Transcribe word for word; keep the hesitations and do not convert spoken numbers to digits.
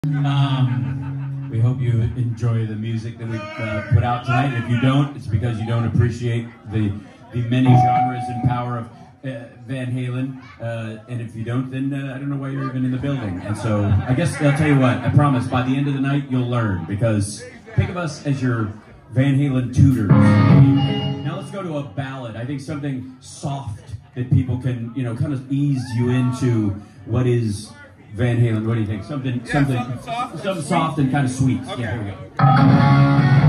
Um, we hope you enjoy the music that we've uh, put out tonight. If you don't, it's because you don't appreciate the the many genres and power of uh, Van Halen. Uh, and if you don't, then uh, I don't know why you're even in the building. And so I guess I'll tell you what, I promise by the end of the night you'll learn, because think of us as your Van Halen tutors. Now let's go to a ballad. I think something soft that people can, you know, kind of ease you into what is Van Halen. What do you think? Something, yeah, something, something soft, something and soft and kind of sweet. Okay. Yeah, here we go.